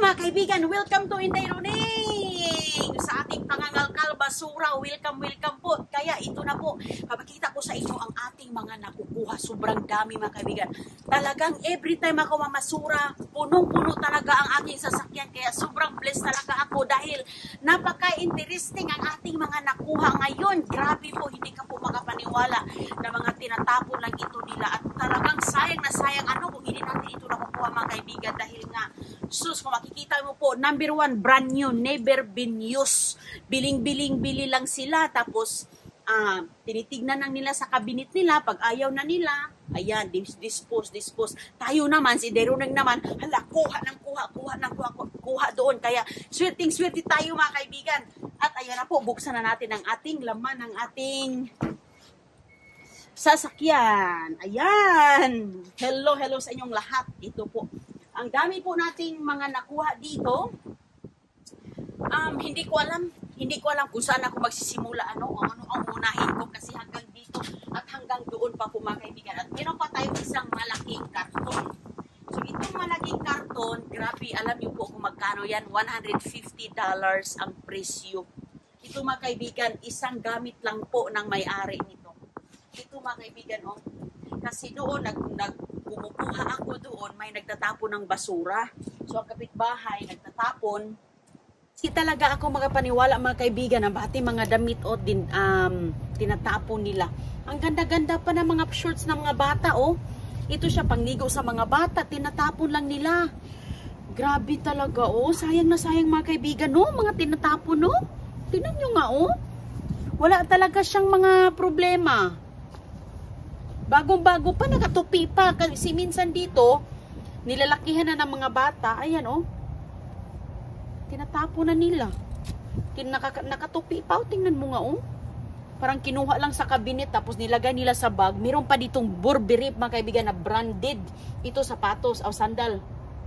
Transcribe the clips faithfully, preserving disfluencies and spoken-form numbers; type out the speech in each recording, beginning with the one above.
mga kaibigan, welcome to Inday Runing sa ating pangangalkal basura. Welcome, welcome po. Kaya ito na po, papakita ko sa inyo ang ating mga nakukuha. Sobrang dami mga kaibigan. Talagang every time ako mamasura, punong-puno talaga ang aking sasakyan. Kaya sobrang blessed talaga ako dahil napaka-interesting ang ating mga nakuha ngayon. Grabe po, hindi ka po makapaniwala na mga tinatapon lang ito nila. At talagang sayang na sayang ano kung hindi natin ito nakukuha mga kaibigan dahil nga sus, kung makikita mo po, number one, brand new, never been used. Biling-biling-bili lang sila. Tapos, uh, tinitignan lang nila sa cabinet nila. Pag ayaw na nila, ayan, dispose, dispose. Tayo naman, si Deruneng naman, hala, kuha ng kuha, kuha ng kuha, kuha doon. Kaya, swerting-swerte tayo mga kaibigan. At ayan na po, buksan na natin ang ating laman, ang ating sasakyan. Ayan. Hello, hello sa inyong lahat. Ito po. Ang dami po nating mga nakuha dito. Um, hindi ko alam, hindi ko alam kung saan ako magsisimula, ano, o ano ang unahin ko kasi hanggang dito at hanggang doon pa po mga kaibigan. At meron pa tayo isang malaking karton. So itong malaking karton, grabe, alam niyo po kung magkano yan, one hundred fifty dollars ang presyo. Ito mga kaibigan, isang gamit lang po ng may-ari nito. Ito mga kaibigan, oh. Kasi doon, nag, nag, kumukuha ako doon, may nagtatapon ng basura. So, ang kapitbahay, nagtatapon. Si talaga ako magapaniwala mga kaibigan, ang bati mga damit o din, um, tinatapon nila. Ang ganda-ganda pa ng mga shorts ng mga bata, oh. Ito siya, pangligo sa mga bata, tinatapon lang nila. Grabe talaga, oh. Sayang na sayang mga kaibigan, no? Mga tinatapon, no? Tingnan nyo nga, oh. Wala talaga siyang mga problema. Bagong-bago pa, nakatupi pa. Kasi minsan dito, nilalakihan na ng mga bata. Ayan, oh. Tinatapo na nila. Tin naka, nakatupi pa. Oh, tingnan mo nga, oh. Parang kinuha lang sa cabinet, tapos nilagay nila sa bag. Meron pa ditong Burberry, mga kaibigan, na branded. Ito, sapatos, o sandal.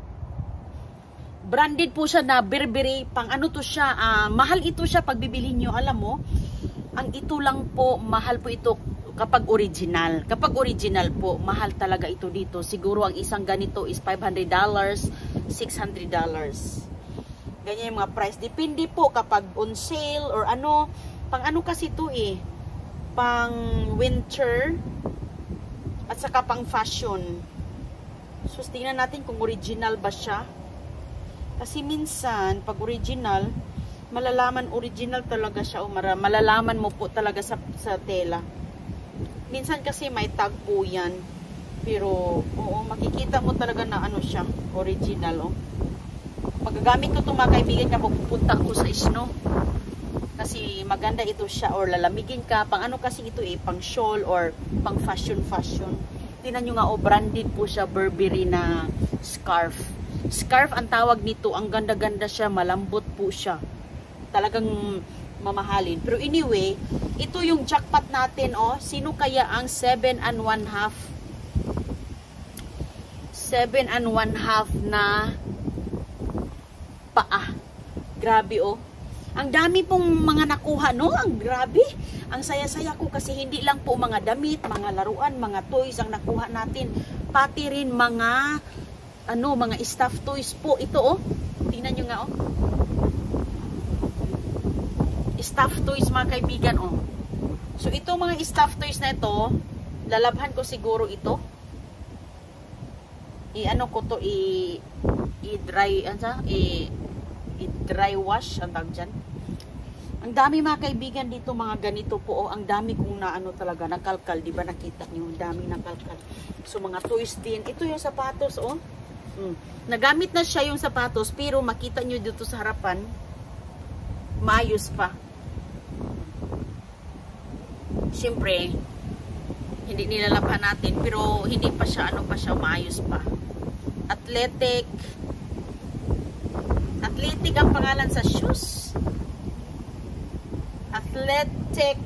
Branded po siya na Burberry. Pang ano to siya, uh, mahal ito siya pag bibilhin nyo. Alam mo, ang ito lang po, mahal po ito kapag original. Kapag original po, mahal talaga ito dito. Siguro ang isang ganito is five hundred dollars, six hundred dollars. Ganyan yung mga price. Depende po kapag on sale or ano. Pang ano kasi ito eh. Pang winter at saka pang fashion. So, tingnan natin kung original ba siya. Kasi minsan, pag original, malalaman original talaga siya o malalaman mo po talaga sa, sa tela. Minsan kasi may tag po yan. Pero, oo, makikita mo talaga na ano siya, original, oh. Paggagamit ko itong mga kaibigan kapag pupunta ko sa snow. Kasi maganda ito siya, or lalamigin ka. Pang ano kasi ito eh, pang shawl or pang fashion fashion. Tingnan nyo nga, oh, branded po siya, Burberry na scarf. Scarf ang tawag nito, ang ganda-ganda siya, malambot po siya. Talagang mamahalin. Pero anyway, ito yung jackpot natin, oh. Sino kaya ang seven and one half seven and one half na paa? Grabe, oh. Ang dami pong mga nakuha, no? Ang grabe. Ang saya-saya ko kasi hindi lang po mga damit, mga laruan, mga toys ang nakuha natin. Pati rin mga ano, mga stuffed toys po. Ito, oh. Tingnan nyo nga, oh. Stuffed toys mga kaibigan, oh. So ito mga stuffed toys na ito, lalabhan ko siguro ito. I-ano ko to, i i-dry, ano, i i-dry wash ang tawag dyan. Ang dami mga kaibigan dito, mga ganito po, oh. Ang dami kong na ano talaga, nakalkal, di ba nakita niyo? Ang dami nakalkal. So mga toys din. Ito yung sapatos, oh. Hmm. Nagamit na siya yung sapatos, pero makita niyo dito sa harapan, maayos pa. Siyempre, hindi nilalabhan natin, pero hindi pa siya, ano pa siya, maayos pa. Athletic. Athletic ang pangalan sa shoes. Athletic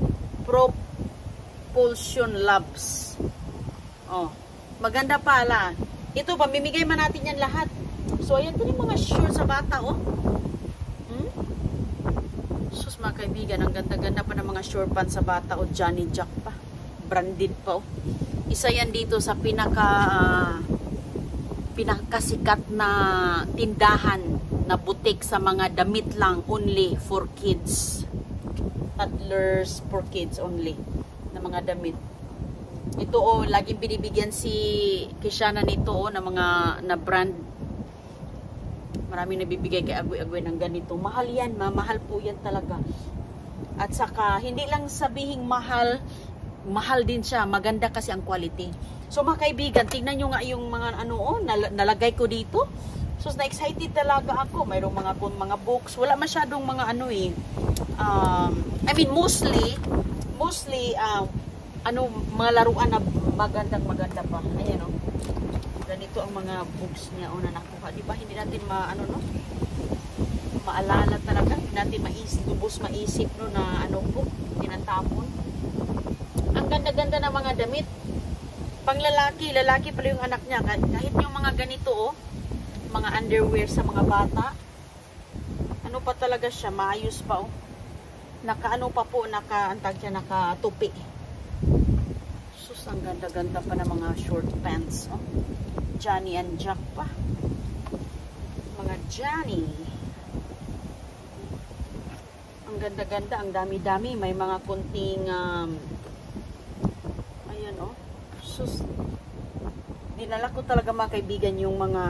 Propulsion Labs. Oh, maganda pala. Ito, pamimigay man natin yan lahat. So, ayan din yung mga shorts sa bata, oh. Hmm? Sus, mga kaibigan, ang ganda-ganda pa ng mga short pants sa bata, o Johnny Jack pa. Branded pa, oh. Isa yan dito sa pinaka uh, pinakasikat na tindahan na butik sa mga damit lang only for kids. Toddlers for kids only na mga damit. Ito oh, laging binibigyan si Kishana nito oh, na mga na brand. Maraming nabibigay kay Agwe-Agwe ng ganito. Mahal yan, ma. Mahal po yan talaga. At saka, hindi lang sabihing mahal, mahal din siya. Maganda kasi ang quality. So mga kaibigan, tingnan nyo nga yung mga ano oh, nal nalagay ko dito. So na-excited talaga ako. Mayroong mga mga books. Wala masyadong mga ano eh. Um, I mean mostly, mostly, uh, ano, mga laruan na magandang maganda pa. Ayan oh. Ganito ang mga books niya o na nakuha. Di ba? Hindi natin ma, ano no? Maalala talaga. Hindi natin maisip, lubos maisip no na ano po, tinatapon. Ang ganda-ganda ng mga damit. Pang lalaki, lalaki pala yung anak niya. Kahit yung mga ganito oh, mga underwear sa mga bata. Ano pa talaga siya, maayos pa oh. Naka ano pa po, naka, antag siya, nakatupi. Sus, ang ganda-ganda pa ng mga short pants oh. Johnny and Jack pa. Mga Johnny. Ang ganda-ganda, ang dami-dami. May mga kunting um, ayan oh. Sus. Dinala ko talaga mga kaibigan yung mga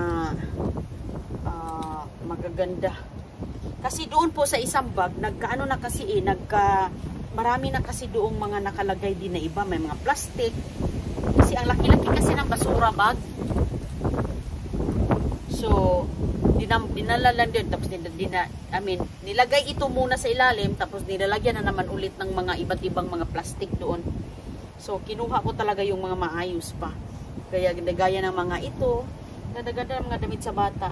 uh, magaganda. Kasi doon po sa isang bag, nagkaano na kasi eh, nagka marami na kasi doong mga nakalagay din na iba. May mga plastic. Kasi ang laki-laki kasi ng basura bag. So, dinam, dinala lang din, tapos dinala, I mean, nilagay ito muna sa ilalim, tapos nilalagyan na naman ulit ng mga iba't ibang mga plastic doon. So, kinuha ko talaga yung mga maayos pa. Kaya, gaya ng mga ito, ganda-ganda ng mga damit sa bata.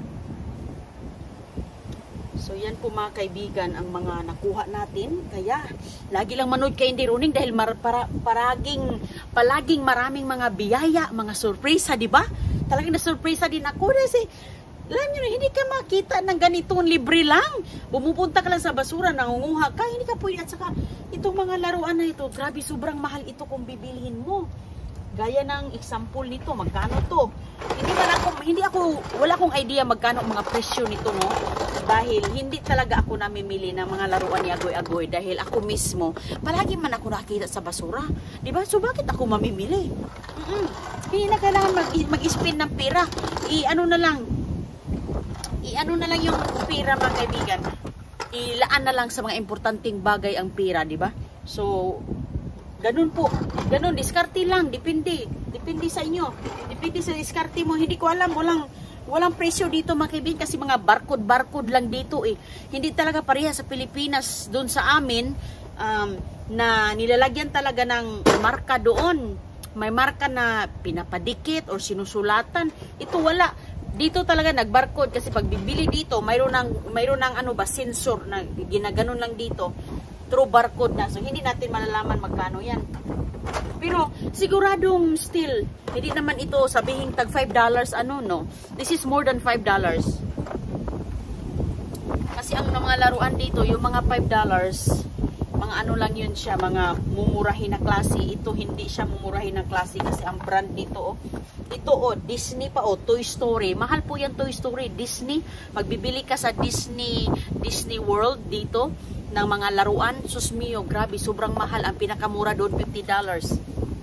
So, yan po mga kaibigan, ang mga nakuha natin. Kaya, lagi lang manood kay Hindi Runing dahil mar, para, paraging, palaging maraming mga biyaya, mga surpresa, di ba? Talagang na-surpresa din ako kasi alam nyo na, hindi ka makita ng ganitong libre lang. Bumupunta ka lang sa basura, nangunguha ka, hindi ka pwede. At saka, itong mga laruan na ito, grabe, sobrang mahal ito kung bibilihin mo. Gaya ng example nito, magkano to? Hindi man ako, hindi ako, wala akong idea magkano mga presyo nito, no? Dahil hindi talaga ako namimili ng mga laruan ni Agoy-Agoy dahil ako mismo, palagi man ako nakita sa basura. Diba? So, bakit ako mamimili? Mm-mm. Hindi na kailangan mag-spend mag ng pera. I-ano na lang, i-ano na lang yung pera mga kaibigan. Ilaan na lang sa mga importanteng bagay ang pera, di ba? So, ganun po. Ganun, diskarte lang. Depende. Depende sa inyo. Depende sa diskarte mo. Hindi ko alam. Walang, walang presyo dito mga kaibigan kasi mga barcode-barcode lang dito eh. Hindi talaga pareha sa Pilipinas doon sa amin um, na nilalagyan talaga ng marka doon. May marka na pinapadikit or sinusulatan. Ito wala. Dito talaga nag-barcode kasi pag bibili dito, mayroon ng mayroon ng ano ba sensor na ginaganon lang dito. True barcode na. So hindi natin malalaman magkano 'yan. Pero siguradong still hindi naman ito sabihin tag five dollars ano no. This is more than five dollars. Kasi ang mga laruan dito, yung mga five dollars, mga ano lang yun siya, mga mumurahin na klase. Ito hindi siya mumurahin na klase kasi ang brand dito oh. Ito oh, Disney pa oh, Toy Story. Mahal po yan Toy Story, Disney. Magbibili ka sa Disney Disney World dito ng mga laruan. Sus mio, grabe, sobrang mahal. Ang pinakamura doon, fifty dollars.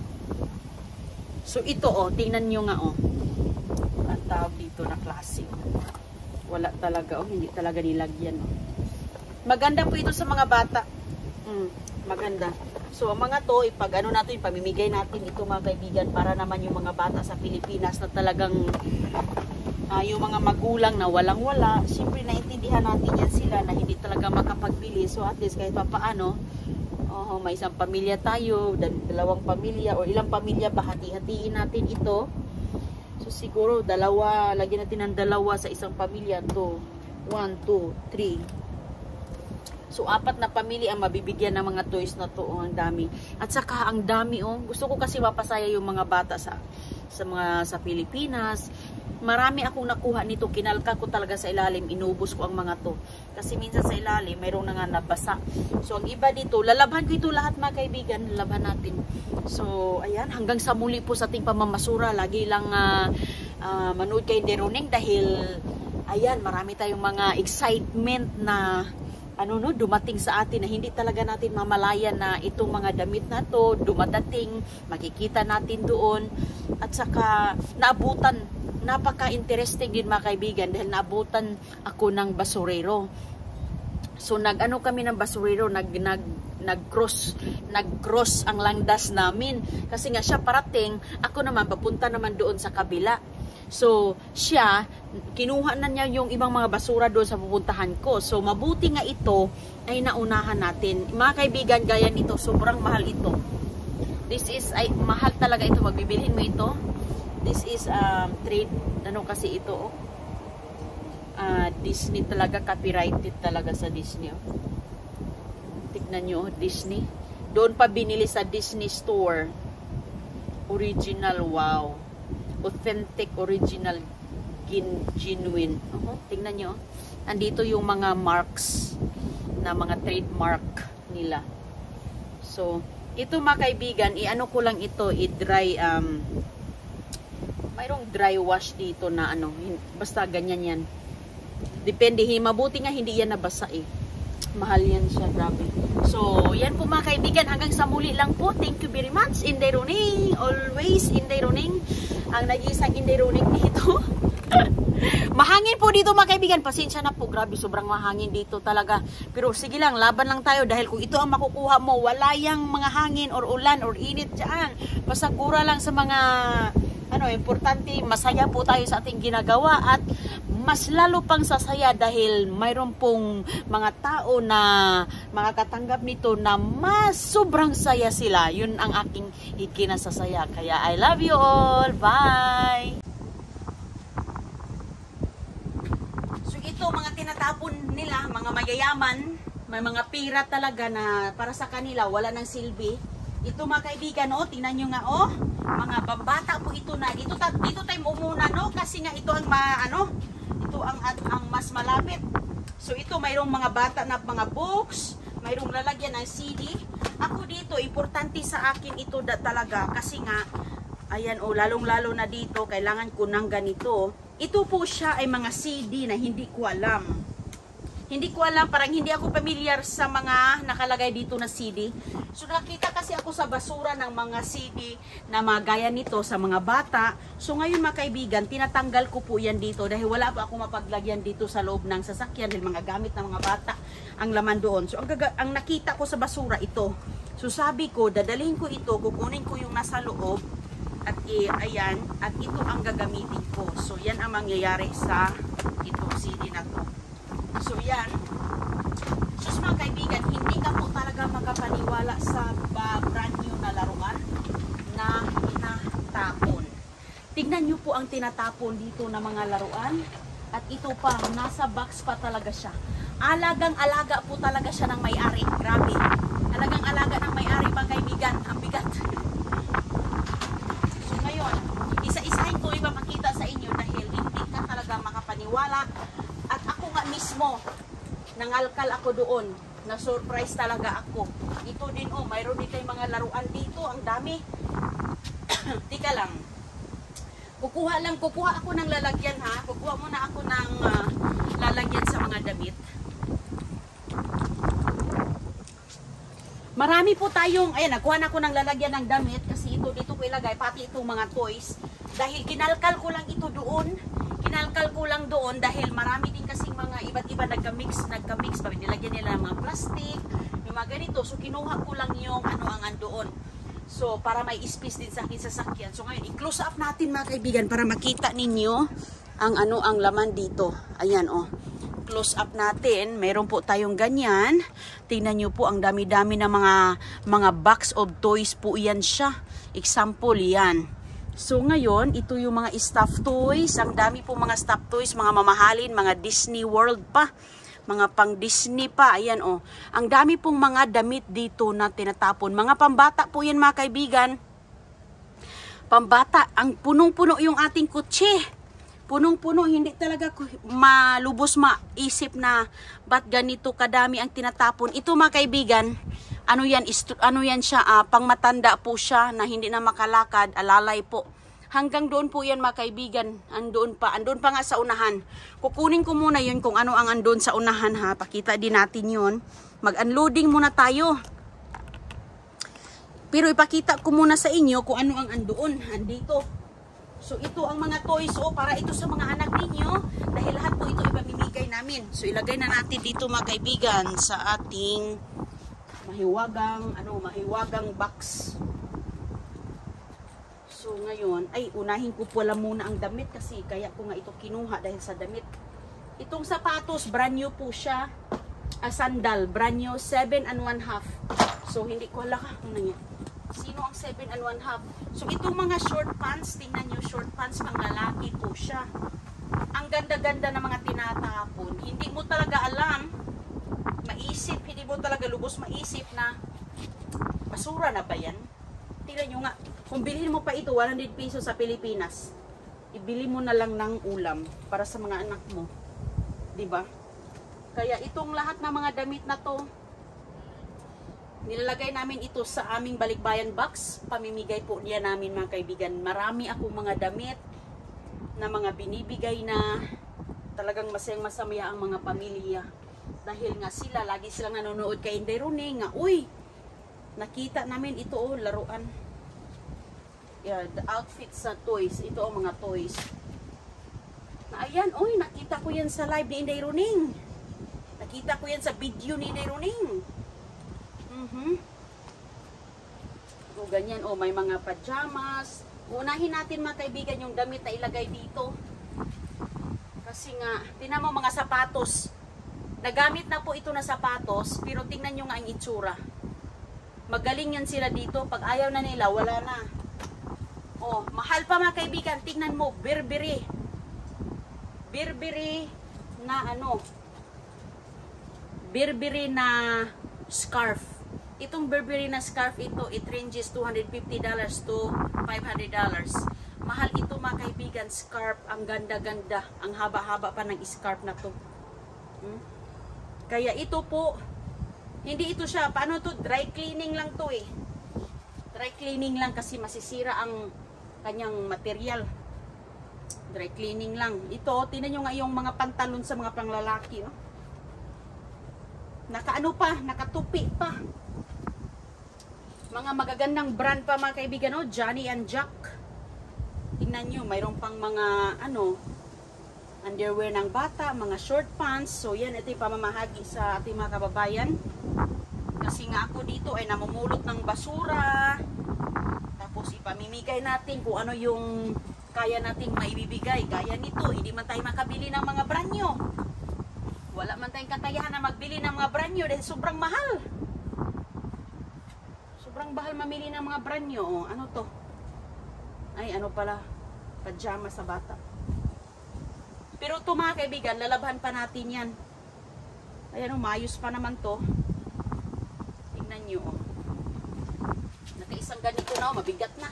So ito oh, tingnan nyo nga oh. Ang tawag dito na klase. Wala talaga oh, hindi talaga nilagyan oh. Maganda po ito sa mga bata. Hmm, maganda. So, mga to, ipag ano natin, ipamimigay natin ito mga kaibigan para naman yung mga bata sa Pilipinas na talagang uh, yung mga magulang na walang-wala, siyempre naintindihan natin yan sila na hindi talaga makapagbili. So, at least kahit pa paano, oh, may isang pamilya tayo, dalawang pamilya, o ilang pamilya ba, hati-hatiin natin ito. So, siguro, dalawa, lagyan natin ng dalawa sa isang pamilya to. One, two, three. So, apat na pamilya ang mabibigyan ng mga toys na to. Oh, ang dami. At saka, ang dami, oh. Gusto ko kasi mapasaya yung mga bata sa, sa mga sa Pilipinas. Marami akong nakuha nito. Kinalka ko talaga sa ilalim. Inubos ko ang mga to. Kasi minsan sa ilalim, mayroong na nga nabasa. So, ang iba dito, lalabhan ko ito lahat mga kaibigan. Lalabhan natin. So, ayan. Hanggang sa muli po sa ating pamamasura. Lagi lang uh, uh, manood kay Deroning dahil, ayan, marami tayong mga excitement na ano no, dumating sa atin na hindi talaga natin mamalayan na itong mga damit na to dumadating, makikita natin doon. At saka naabutan, napaka-interesting din mga kaibigan dahil naabutan ako ng basurero. So nag-ano kami ng basurero, nag nag nag-cross, nag-cross ang landas namin kasi nga siya parating, ako naman papunta naman doon sa kabila. So, siya, kinuha na niya yung ibang mga basura doon sa pupuntahan ko. So, mabuti nga ito ay naunahan natin. Mga kaibigan, gaya nito, sobrang mahal ito. This is, ay, mahal talaga ito. Magbibilhin mo ito. This is, um, trade, ano kasi ito, oh. Uh, Disney talaga, copyrighted talaga sa Disney, oh. Tignan nyo, Disney. Doon pa binili sa Disney Store. Original, wow. Authentic, original, gin, genuine. Uh-huh. Tingnan nyo. Andito yung mga marks na mga trademark nila. So, ito mga kaibigan, i-ano ko lang ito, i-dry, um, mayroong dry wash dito na ano, basta ganyan yan. Depende, mabuti nga hindi yan nabasa eh. Mahal yan siya, grabe. So, yan po mga kaibigan, hanggang sa muli lang po. Thank you very much. Inday Roning, always Inday Roning. Ang nag-iisang Inday Roning dito. Mahangin po dito mga kaibigan. Pasensya na po, grabe, sobrang mahangin dito talaga. Pero sige lang, laban lang tayo dahil kung ito ang makukuha mo, wala yang mga hangin or ulan or init dyan. Pasagura lang sa mga ano, importante, masaya po tayo sa ating ginagawa at mas lalo pang sasaya dahil mayroon pong mga tao na makakatanggap nito na mas sobrang saya sila. Yun ang aking ikinasasaya. Kaya I love you all. Bye! So ito, mga tinatapon nila, mga mayayaman, may mga pira talaga na para sa kanila wala nang silbi. Ito mga kaibigan, oh, tingnan nyo nga, oh, mga bambata po ito na. Dito, dito tayo mumuna, no? Kasi nga ito ang ma, ano, ito ang, ang mas malapit. So ito, mayroong mga bata na mga books, mayroong lalagyan ng C D. Ako dito, importante sa akin ito da, talaga. Kasi nga, ayan, oh, lalong-lalo na dito, kailangan ko ng ganito. Ito po siya ay mga C D na hindi ko alam. Hindi ko alam, parang hindi ako familiar sa mga nakalagay dito na C D. So nakita kasi ako sa basura ng mga C D na mga gaya nito sa mga bata. So ngayon mga kaibigan, tinatanggal ko po yan dito dahil wala pa ako mapaglagyan dito sa loob ng sasakyan dahil mga gamit ng mga bata ang laman doon. So ang, ang nakita ko sa basura ito. So sabi ko, dadalhin ko ito, kukunin ko yung nasa loob at eh, ayan, at ito ang gagamitin ko. So yan ang mangyayari sa itong C D na to. So yan, sus mga kaibigan, hindi ka po talaga makapaniwala sa uh, brand new na laruan na tinatapon. Tignan nyo po ang tinatapon dito na mga laruan. At ito pa, nasa box pa talaga siya. Alagang-alaga po talaga siya ng may-ari. Grabe. Alagang-alaga ng may-ari mga kaibigan. Ang bigat. So ngayon, isa-isahin ko ipapakita sa inyo dahil hindi ka talaga makapaniwala. At ako nga mismo, nangalkal ako doon. Na-surprise talaga ako. Ito din, oh, mayroon dito yung mga laruan dito. Ang dami. Tika lang. Kukuha lang, kukuha ako ng lalagyan ha. Kukuha muna ako ng uh, lalagyan sa mga damit. Marami po tayong, ayan, nakuha na ako ng lalagyan ng damit. Kasi ito, dito ko ilagay, pati itong mga toys. Dahil kinalkal ko lang ito doon. Kinalkal ko lang doon dahil marami din kasing mga iba't iba nagka-mix, nagka-mix pa. Nilagyan nila ng mga plastic, yung mga ganito. So, kinuha ko lang yung ano ang andoon. So, para may space din sa akin sasakyan. So, ngayon, i-close up natin mga kaibigan para makita ninyo ang ano ang laman dito. Ayan, oh. Close up natin. Meron po tayong ganyan. Tingnan nyo po, ang dami-dami na mga, mga box of toys po yan siya. Example, yan. So ngayon, ito yung mga stuffed toys. Ang dami po mga stuffed toys, mga mamahalin, mga Disney World pa. Mga pang Disney pa. Ayan oh. Ang dami pong mga damit dito na tinatapon. Mga pambata po yan mga kaibigan. Pambata. Ang punong-puno yung ating kutsi. punong-puno, hindi talaga ko malubos maisip na ba't ganito kadami ang tinatapon. Ito mga kaibigan, ano yan, ano yan siya, uh, pangmatanda po siya na hindi na makalakad, alalay po. Hanggang doon po yan mga kaibigan, andoon pa, andoon pa nga sa unahan. Kukunin ko muna yun kung ano ang andoon sa unahan ha, pakita din natin yun. Mag-unloading muna tayo. Pero ipakita ko muna sa inyo kung ano ang andoon, andito. So ito ang mga toys o para ito sa mga anak ninyo dahil lahat po ito ipamimigay namin. So ilagay na natin dito mga kaibigan sa ating mahiwagang ano mahiwagang box. So ngayon ay unahin ko pala muna ang damit kasi kaya ko nga ito kinuha dahil sa damit. Itong sapatos brand new po siya. A sandal brand new seven and one half. So hindi ko alam kung ano yan. Sino ang seven and one half? So, itong mga short pants, tingnan nyo, short pants pang lalaki po siya. Ang ganda-ganda ng mga tinatapon. Hindi mo talaga alam, maisip, hindi mo talaga lubos maisip na basura na ba yan? Tingnan nyo nga, kung bilhin mo pa ito, one hundred pesos sa Pilipinas, ibili mo na lang ng ulam para sa mga anak mo. Diba? Kaya itong lahat ng mga damit na to, nilalagay namin ito sa aming balikbayan box. Pamimigay po niya namin mga kaibigan. Marami akong mga damit na mga binibigay na talagang masayang masamaya ang mga pamilya. Dahil nga sila, lagi silang nanonood kay Inday Rune nga, uy, nakita namin ito oh, laruan. Yeah, the outfits sa toys. Ito ang mga toys. Na ayan, uy, nakita ko yan sa live ni Inday Rune. Nakita ko yan sa video ni Inday Rune. Mm-hmm. O ganyan, o may mga pajamas. Unahin natin mga kaibigan yung damit na ilagay dito. Kasi nga, tingnan mo mga sapatos. Nagamit na po ito na sapatos, pero tingnan nyo nga ang itsura. Magaling yan sila dito. Pag ayaw na nila, wala na. O, mahal pa mga kaibigan. Tingnan mo, birbiri. Birbiri na ano. Birbiri na scarf. Itong Burberry na scarf ito, it ranges two hundred fifty dollars to five hundred dollars. Mahal ito mga kaibigan, scarf. Ang ganda-ganda. Ang haba-haba pa ng scarf na to. Hmm? Kaya ito po, hindi ito siya, paano to? Dry cleaning lang to eh. Dry cleaning lang kasi masisira ang kanyang material. Dry cleaning lang. Ito, tinan nyo nga yung mga pantalon sa mga panglalaki. Oh. Nakaano pa, nakatupi pa. Mga magagandang brand pa mga kaibigan, no? Johnny and Jack. Tingnan nyo, mayroon pang mga ano, underwear ng bata, mga short pants. So yan, ito yung pamamahagi sa ating mga kababayan. Kasi nga ako dito ay namumulot ng basura. Tapos ipamimigay natin kung ano yung kaya nating maibibigay. Gaya nito, hindi man tayo makabili ng mga brand new. Wala man tayong kakayahan na magbili ng mga brand new dahil sobrang mahal. Sobrang bahal mamili ng mga brand new. Oh, ano to? Ay, ano pala? Pajama sa bata. Pero ito mga kaibigan, lalabhan pa natin yan. Ayan o, maayos pa naman to. Tingnan nyo o. Oh. Nakaisang ganito na o, mabigat na.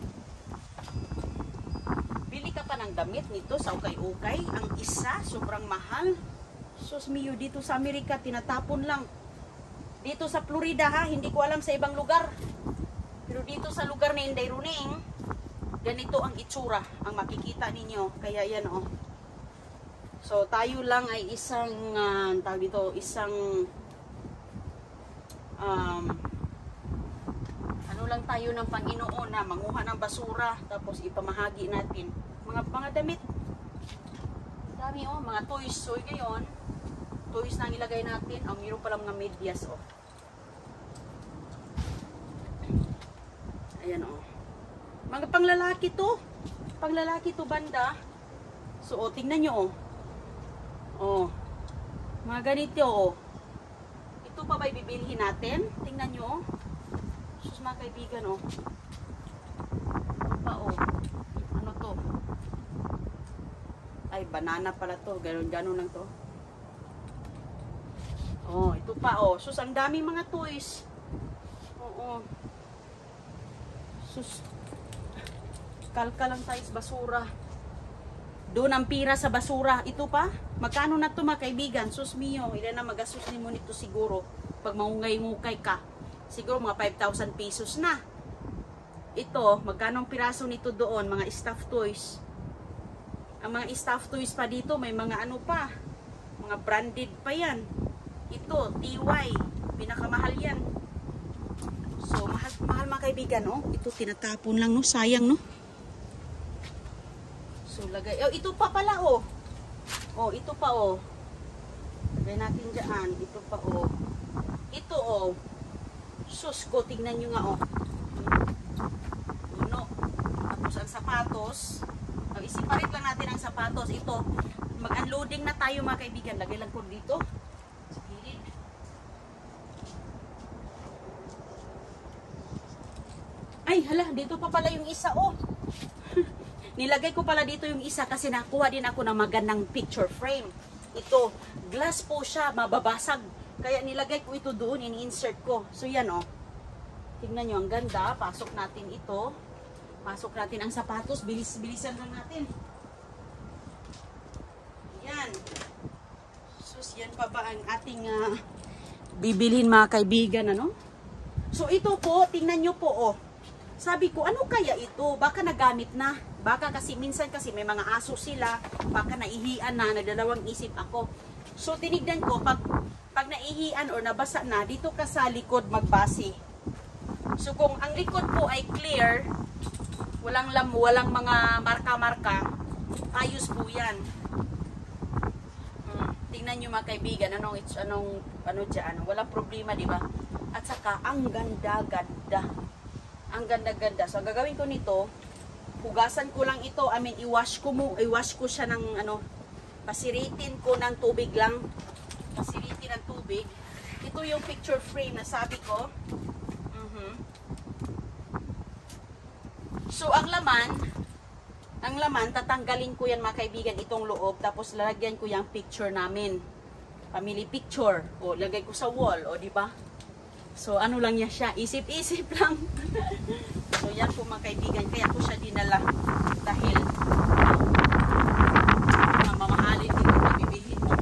Bili ka pa ng damit nito sa ukay-ukay. Ang isa, sobrang mahal. Sus miyo, dito sa Amerika, tinatapon lang. Dito sa Florida ha, hindi ko alam sa ibang lugar. Pero dito sa lugar ni Inday Runing, ganito ang itsura, ang makikita ninyo. Kaya yan o. Oh. So tayo lang ay isang, uh, tawag dito, isang, um, ano lang tayo ng Panginoon na manguha ng basura, tapos ipamahagi natin. Mga mga damit. Dami o, oh, mga toys. So ngayon, toys na ang ilagay natin. Ang mayroon pala mga medyas o. Oh. Ayan o. Oh. Mga panglalaki to. Panglalaki to banda. So o, oh, tingnan nyo o. Oh. Oh. Mga ganito o. Oh. Ito pa ba'y bibilhin natin? Tingnan nyo o. Oh. Sus mga kaibigan o. Oh. Ito pa o. Oh. Ano to? Ay, banana pala to. Ganon-ganon lang to. Oh, ito pa oh. Sus, ang daming mga toys. Oo. Sus. Kalka lang tayo sa basura. Doon ang pira sa basura. Ito pa, magkano na to mga kaibigan? Sus mio, ilan na magasos ni mo nito siguro. Pag maungay-ngukay ka, siguro mga five thousand pesos na. Ito, magkano ang piraso nito doon? Mga stuffed toys. Ang mga stuffed toys pa dito, may mga ano pa. Mga branded pa yan. Ito, T Y. Pinakamahal yan. So, mahal, mahal mga kaibigan, no? Ito, tinatapon lang, no? Sayang, no? So, lagay. Oh, ito pa pala, oh. Oh, ito pa, oh. Lagay natin dyan. Ito pa, oh. Ito, oh. Sus ko, tingnan nyo nga, oh. Uno. Tapos, ang sapatos. Oh, isiparit lang natin ang sapatos. Ito, mag-unloading na tayo, mga kaibigan. Lagay lang ko dito. Sa gilid. Ay, hala, dito pa pala yung isa, oh. Nilagay ko pala dito yung isa kasi nakuha din ako ng magandang picture frame. Ito, glass po siya, mababasag. Kaya nilagay ko ito doon, ini-insert ko. So yan oh. Tingnan nyo, ang ganda. Pasok natin ito. Pasok natin ang sapatos. Bilis-bilisan lang natin. Yan. Sus, yan pa ba ang ating uh, bibilhin mga kaibigan, ano? So ito po, tingnan nyo po oh. Sabi ko, ano kaya ito? Baka nagamit na. Baka kasi, minsan kasi may mga aso sila. Baka naihian na, nagdalawang isip ako. So, tinignan ko, pag, pag naihian or nabasa na, dito ka sa likod magbase. So, kung ang likod po ay clear, walang lam, walang mga marka-marka, ayos po yan. Hmm, tingnan nyo mga kaibigan, anong, anong, ano dyan, walang problema, di ba? At saka, ang ganda-ganda. Ang ganda-ganda. So, gagawin ko nito, hugasan ko lang ito. I mean, i-wash ko mo, i-wash ko siya ng, ano, pasiritin ko ng tubig lang. Pasiritin ng tubig. Ito yung picture frame na sabi ko. Uh-huh. So, ang laman, ang laman, tatanggalin ko yan mga kaibigan, itong loob. Tapos, lalagyan ko yung picture namin. Family picture. O, lagay ko sa wall. O, diba? So, ano lang niya siya? Isip-isip lang. So, yan po mga kaibigan. Kaya ko siya dinala. Dahil, uh, mamahalin din kung mabibilhin mo.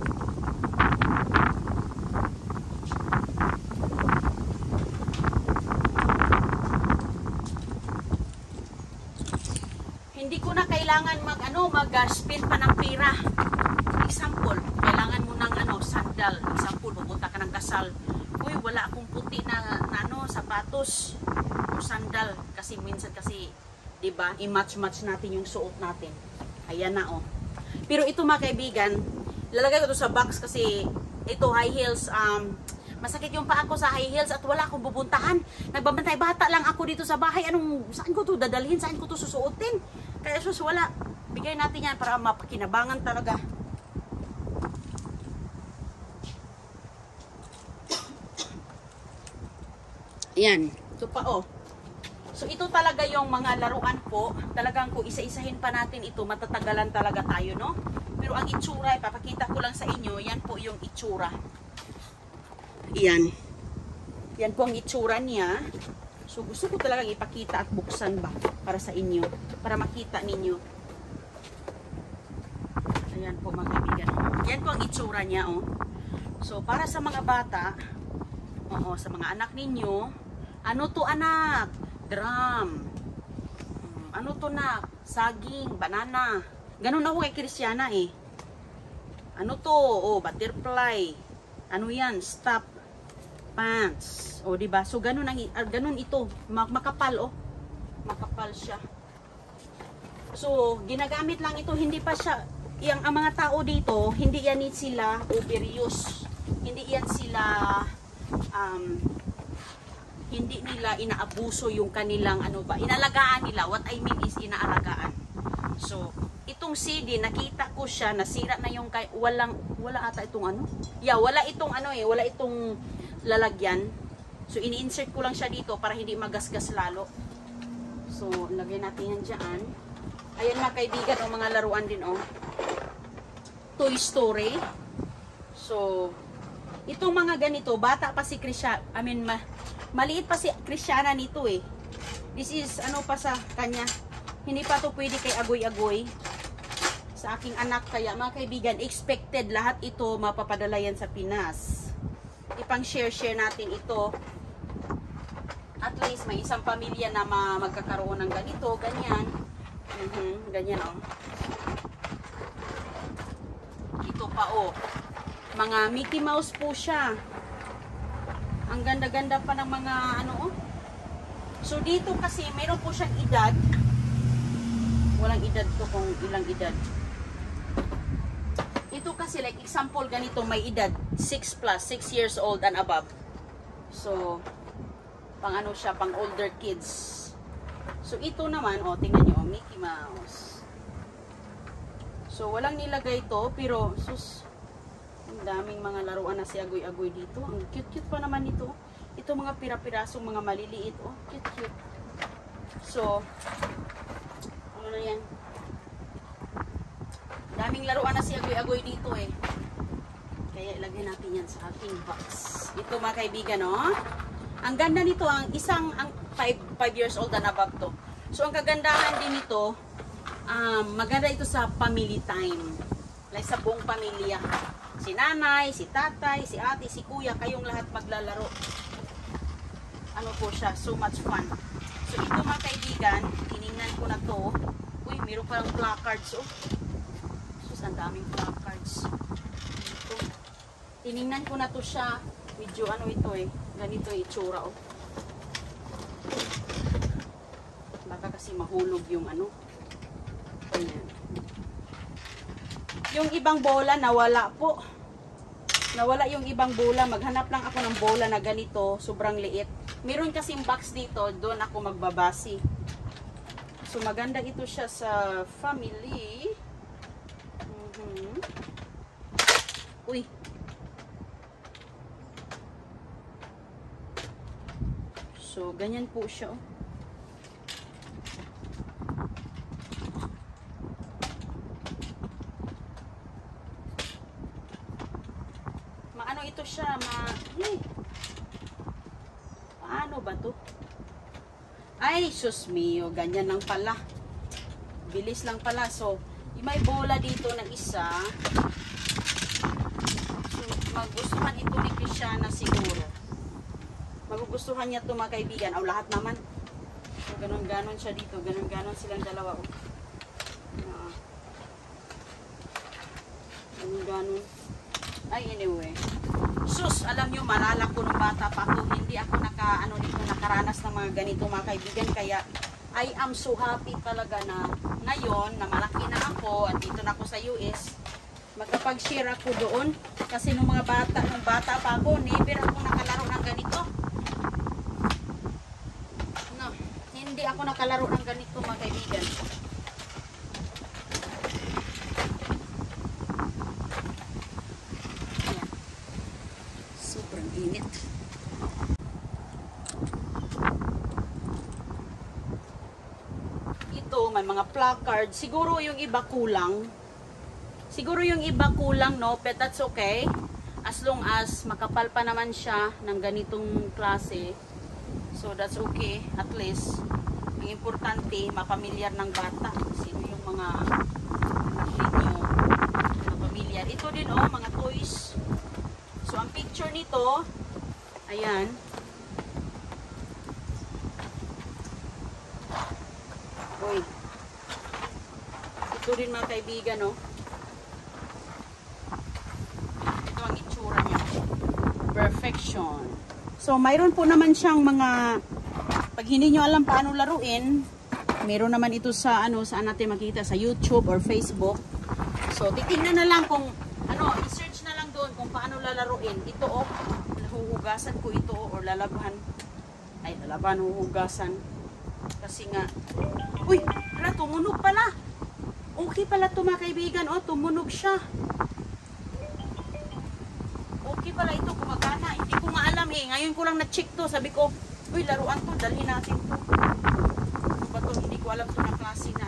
Hindi ko na kailangan mag, ano, mag-spend pa ng pera. Example, kailangan mo ng, ano, sandal. Example, pupunta ka ng kasal. Uy, wala akong puti na, na ano, sapatos o sandal kasi minsan kasi 'di ba, i-match-match natin yung suot natin. Ayan na oh. Pero ito mga kaibigan, lalagay ko to sa box kasi ito high heels, um masakit yung paa ko sa high heels at wala akong bubuntahan. Nagbabantay bata lang ako dito sa bahay. Anong saan ko to dadalhin? Saan ko to susuotin? Kaya sus wala. Bigay natin yan para mapakinabangan talaga. Yan, ito pa oh. So ito talaga yung mga laruan po. Talagang kung isa-isahin pa natin ito, matatagalan talaga tayo, no? Pero ang itsura, ipapakita ko lang sa inyo, yan po yung itsura. Yan. Yan po ang itsura niya. So gusto ko talagang ipakita at buksan ba para sa inyo, para makita ninyo. Ayan po mga kaibigan. Yan po ang itsura niya, oh. So para sa mga bata, oo, sa mga anak ninyo, ano to anak? Drum. Ano to na? Saging, banana. Ganun ako kay Kristyana eh. Ano to? Oh, butterfly. Ano yan? Stop. Pants. O, diba? So, ganun, ang, uh, ganun ito. Makapal, oh. Makapal siya. So, ginagamit lang ito. Hindi pa siya, yung, ang mga tao dito, hindi yan sila overuse. Hindi yan sila, um, hindi nila inaabuso yung kanilang ano ba, inalagaan nila. What I mean is inaalagaan. So, itong C D, nakita ko siya, nasira na yung kay, walang, wala ata itong ano? Yeah, wala itong ano eh, wala itong lalagyan. So, ini-insert ko lang siya dito para hindi magasgas lalo. So, lagay natin yan dyan. Ayan mga kaibigan, o mga laruan din, oh. Toy Story. So, itong mga ganito, bata pa si Krisha, I mean, ma maliit pa si Kristyana nito eh. This is ano pa sa kanya. Hindi pa to pwede kay agoy-agoy. sa aking anak. Kaya mga kaibigan, expected lahat ito mapapadala yan sa Pinas. Ipang-share-share natin ito. At least may isang pamilya na magkakaroon ng ganito, ganyan. Mm-hmm, ganyan oh. Ito pa oh. Mga Mickey Mouse po siya. Ang ganda-ganda pa ng mga ano oh. So dito kasi mayroon po siyang edad. Walang edad to kung ilang edad. Ito kasi like example ganito may edad six plus, six years old and above. So pang ano siya, pang older kids. So ito naman oh, tingnan niyo, Mickey Mouse. So walang nilagay to pero sus, ang daming mga laruan na si agoy-agoy dito. Ang cute-cute pa naman ito. Ito mga pira-pirasong mga maliliit oh, cute-cute. So ano na yan? Daming laruan na si agoy-agoy dito eh. Kaya ilagay natin yan sa ating box. Ito mga kaibigan oh. Ang ganda nito, ang isang ang five years old and above to. So ang kagandahan din nito, um, maganda ito sa family time. Like sa buong pamilya. Si nanay, si tatay, si ate, si kuya, kayong lahat maglalaro. Ano po siya, so much fun. So ito mga kaibigan, tinignan ko na to. Uy, meron parang placards oh. Sus, ang daming placards. Ito. Tinignan ko na to siya. Medyo ano ito eh. Ganito yung itsura oh. Baka kasi mahulog yung ano. Ayan. Yung ibang bola nawala po. Nawala yung ibang bola. Maghanap lang ako ng bola na ganito. Sobrang liit. Meron kasing box dito. Doon ako magbabasi. So maganda ito siya sa family. Mm-hmm. Uy. So, ganyan po siya. Oh. Maano ito siya? Ma... Eh. Paano ba to? Ay, sus mio. Ganyan lang pala. Bilis lang pala. So, may bola dito na isa. So, magustuhan ito ni Krishana siguro. Magugustuhan niya ito mga kaibigan. O lahat naman. So, ganun-ganon siya dito. Ganun-ganon silang dalawa. Uh, ganun-ganon. Ay, anyway. Sus, alam nyo, malala ko nung bata pa ako. Hindi ako naka, ano, dito, nakaranas ng mga ganito mga kaibigan. Kaya, I am so happy talaga na ngayon, na malaki na ako, at dito na ako sa U S, magkapag-share ako doon. Kasi nung mga bata, nung bata pa ako, never ako nakalaro ng ganito. Hindi ako nakalaro ng ganito mga kaibigan. Ayan. Sobrang init. Ito may mga placard. Siguro yung iba kulang. Siguro yung iba kulang no, but that's okay. As long as makapal pa naman siya ng ganitong klase. So that's okay. At least ang importante, mapamilyar ng bata. Sino yung mga ninyo, mga pamilyar. Ito din oh, mga toys. So, ang picture nito, ayan. Uy. Ito din mga kaibigan, oh. Ito ang itsura niya. Perfection. So, mayroon po naman siyang mga pag hindi nyo alam paano laruin, meron naman ito sa ano, saan natin makita, sa YouTube or Facebook. So, titingnan na lang kung ano, i-search na lang doon kung paano lalaruin. Ito oh, huhugasan ko ito oh, or lalaban. Ay, lalaban, huhugasan. Kasi nga, uy, hala, tumunog pala. Okay pala ito mga kaibigan, oh, tumunog siya. Okay pala ito, kumagana. Hindi ko nga alam eh. Ngayon ko lang na-check to, sabi ko, uy, laruan to, dalhin natin to. Ano ba to? Hindi ko alam ito na klase na